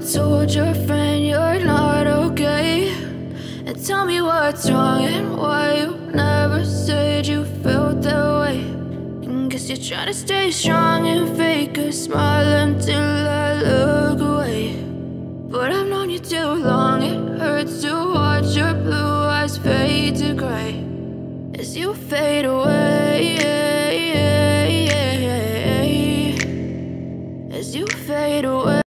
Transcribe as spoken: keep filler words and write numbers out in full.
told your friend you're not okay? And tell me what's wrong and why you never said you felt that way. And guess you're trying to stay strong and fake a smile until I look away. But I've known you too long, it hurts to watch your blue eyes fade to gray as you fade away.